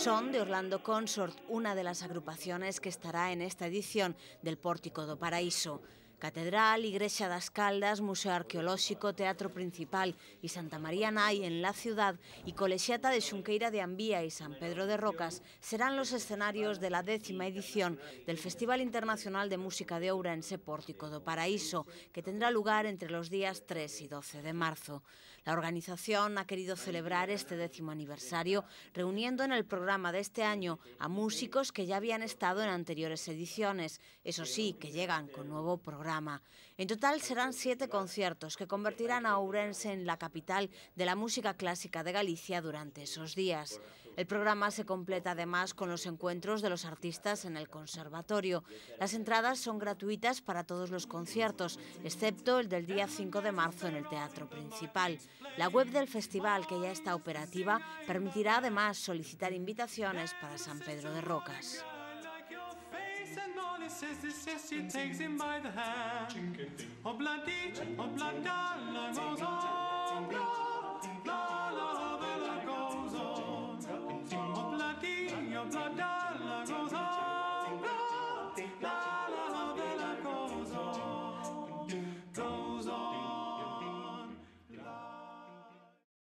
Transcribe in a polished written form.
Son de Orlando Consort, una de las agrupaciones que estará en esta edición del Pórtico do Paraíso. Catedral, Igrexa das Caldas, Museo Arqueolóxico, Teatro Principal y Santa María Nai en la ciudad y Colexiata de Xunqueira de Ambía y San Pedro de Rocas serán los escenarios de la 10ª edición del Festival Internacional de Música de Ourense Pórtico do Paraíso, que tendrá lugar entre los días 3 y 12 de marzo. La organización ha querido celebrar este 10º aniversario reuniendo en el programa de este año a músicos que ya habían estado en anteriores ediciones, eso sí, que llegan con nuevo programa. En total serán 7 conciertos que convertirán a Ourense en la capital de la música clásica de Galicia durante esos días. El programa se completa además con los encuentros de los artistas en el conservatorio. Las entradas son gratuitas para todos los conciertos, excepto el del día 5 de marzo en el Teatro Principal. La web del festival, que ya está operativa, permitirá además solicitar invitaciones para San Pedro de Rocas. She takes him by the hand. Obladi, oblada, la goes on. La, la, la goes on. Obladi, oblada.